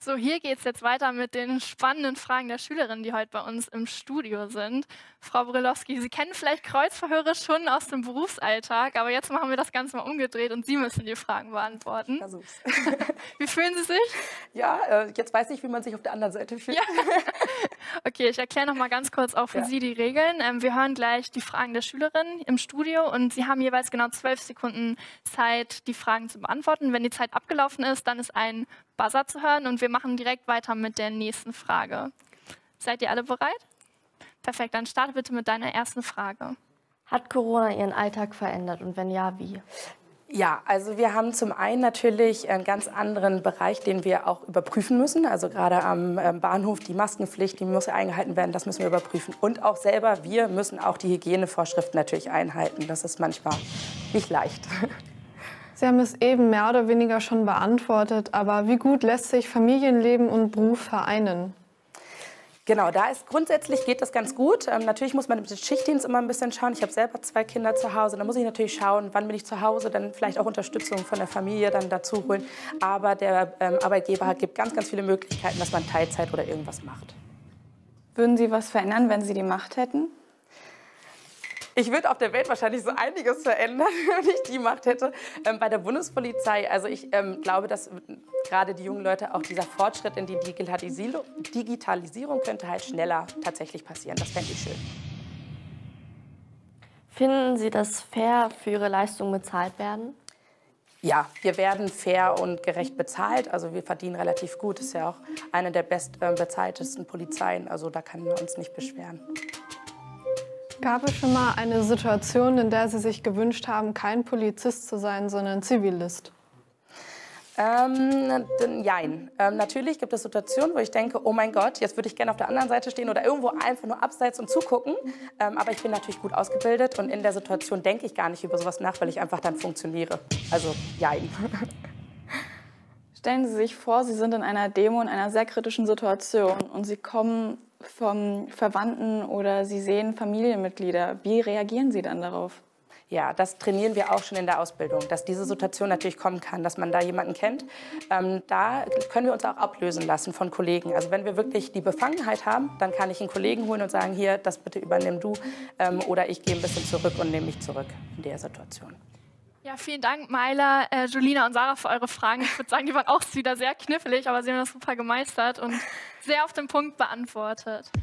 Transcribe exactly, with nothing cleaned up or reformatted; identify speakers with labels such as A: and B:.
A: So, hier geht es jetzt weiter mit den spannenden Fragen der Schülerinnen, die heute bei uns im Studio sind. Frau Brylowski, Sie kennen vielleicht Kreuzverhöre schon aus dem Berufsalltag, aber jetzt machen wir das Ganze mal umgedreht und Sie müssen die Fragen beantworten.
B: Versuch's.
A: Wie fühlen Sie sich?
B: Ja, äh, jetzt weiß ich, wie man sich auf der anderen Seite fühlt.
A: Ja. Okay, ich erkläre noch mal ganz kurz auch für
B: Ja.
A: Sie die Regeln. Ähm, wir hören gleich die Fragen der Schülerinnen im Studio und Sie haben jeweils genau zwölf Sekunden Zeit, die Fragen zu beantworten. Wenn die Zeit abgelaufen ist, dann ist ein Buzzer zu hören und wir machen direkt weiter mit der nächsten Frage. Seid ihr alle bereit? Perfekt, dann starte bitte mit deiner ersten Frage.
C: Hat Corona Ihren Alltag verändert und wenn ja, wie?
B: Ja, also wir haben zum einen natürlich einen ganz anderen Bereich, den wir auch überprüfen müssen. Also gerade am ähm, Bahnhof die Maskenpflicht, die muss eingehalten werden, das müssen wir überprüfen. Und auch selber, wir müssen auch die Hygienevorschriften natürlich einhalten. Das ist manchmal nicht leicht.
D: Sie haben es eben mehr oder weniger schon beantwortet, aber wie gut lässt sich Familienleben und Beruf vereinen?
B: Genau, da ist grundsätzlich geht das ganz gut. Ähm, natürlich muss man mit dem Schichtdienst immer ein bisschen schauen. Ich habe selber zwei Kinder zu Hause. Da muss ich natürlich schauen, wann bin ich zu Hause, dann vielleicht auch Unterstützung von der Familie dann dazu holen. Aber der ähm, Arbeitgeber gibt ganz, ganz viele Möglichkeiten, dass man Teilzeit oder irgendwas macht.
E: Würden Sie was verändern, wenn Sie die Macht hätten?
B: Ich würde auf der Welt wahrscheinlich so einiges verändern, wenn ich die Macht hätte. Ähm, bei der Bundespolizei, also ich ähm, glaube, dass gerade die jungen Leute auch dieser Fortschritt in die Digitalisierung, Digitalisierung könnte halt schneller tatsächlich passieren. Das fände ich schön.
C: Finden Sie, dass fair für Ihre Leistung bezahlt werden?
B: Ja, wir werden fair und gerecht bezahlt. Also wir verdienen relativ gut. Das ist ja auch eine der bestbezahltesten Polizeien. Also da können wir uns nicht beschweren.
D: Gab es schon mal eine Situation, in der Sie sich gewünscht haben, kein Polizist zu sein, sondern Zivilist?
B: Ähm, jein. Ähm, natürlich gibt es Situationen, wo ich denke, oh mein Gott, jetzt würde ich gerne auf der anderen Seite stehen oder irgendwo einfach nur abseits und zugucken. Ähm, aber ich bin natürlich gut ausgebildet und in der Situation denke ich gar nicht über sowas nach, weil ich einfach dann funktioniere. Also jein.
E: Stellen Sie sich vor, Sie sind in einer Demo in einer sehr kritischen Situation und Sie kommen vom Verwandten oder Sie sehen Familienmitglieder. Wie reagieren Sie dann darauf?
B: Ja, das trainieren wir auch schon in der Ausbildung, dass diese Situation natürlich kommen kann, dass man da jemanden kennt. Ähm, da können wir uns auch ablösen lassen von Kollegen. Also wenn wir wirklich die Befangenheit haben, dann kann ich einen Kollegen holen und sagen, hier, das bitte übernimm du. Ähm, oder ich gehe ein bisschen zurück und nehme mich zurück in der Situation.
A: Ja, vielen Dank, Maila, äh, Julina und Sarah, für eure Fragen. Ich würde sagen, die waren auch wieder sehr knifflig, aber Sie haben das super gemeistert und sehr auf den Punkt beantwortet.